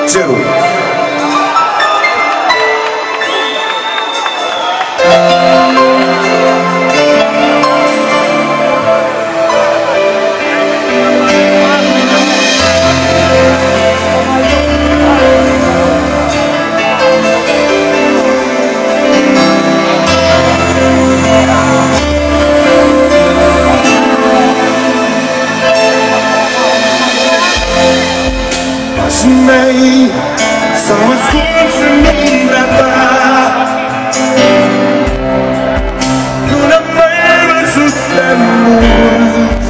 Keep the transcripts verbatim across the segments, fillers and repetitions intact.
cerul. Mei s-au ascuns în umbra ta. Nu ne-am mai văzut de mult.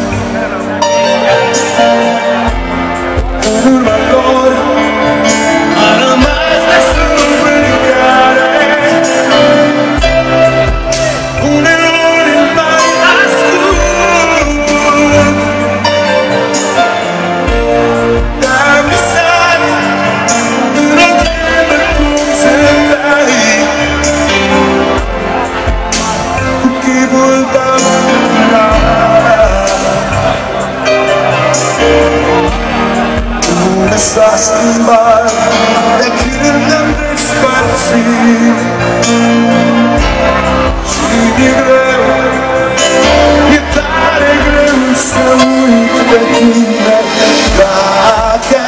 În urma lor a rămas deslumbrecare. Uneori îmi mai ascult. Dar visat într-o vreme cum semnai, cu chipul tău îmbrăcat. Lumea s-a schimbat de când ne-am despărțit. Și e greu, e tare greu să uit de tine. Dacă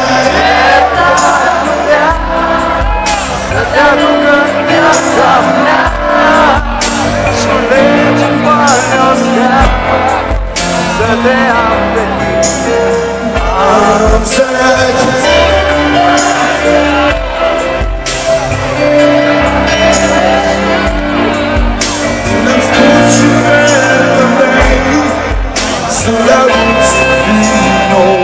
să te aducă în viața mea, să legi în partea astea, să te am pe tine. Am înțeles ne-am spus și vrei să le auzi din nou.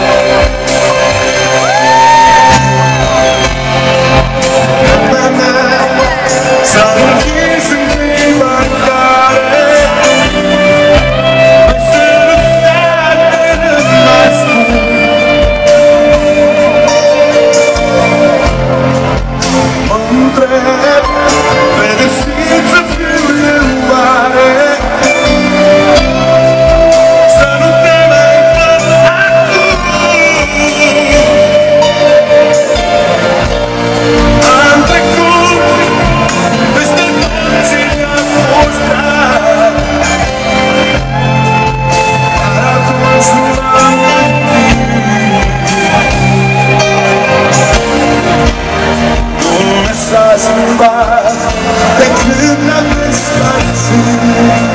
S-a închis în clipa în care ai sărutat până mai spun. Mă întreb, pedepsit să fiu eu oare, să nu te mai văd acum. Am trecut peste tot ce mi-a fost dat, dar atunci nu m-am gândit. Lumea s-a schimbat de când ne-am despărțit.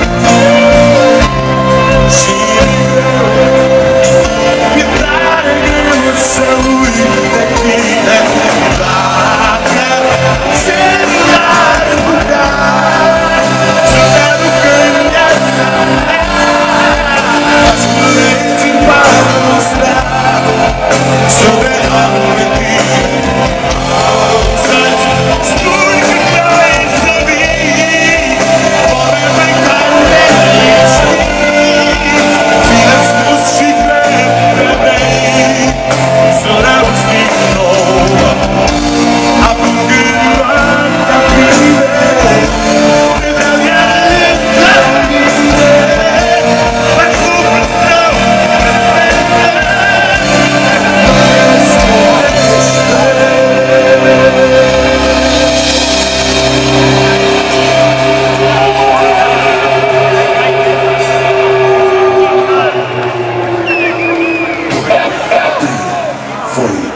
Și e greu, e tare greu să uit de tine. Dacă cerul ar putea să te aducă în viața mea, aș legi în partea ăsta, să te am pe tine. Să-ți spui că vrei să vii, oare vrei ca ne știi. Ți-le spus și cred că vrei să le auzi din nou. Acum când noaptea prinde, te vreau iar lângă mine. La cuvântul tău foi.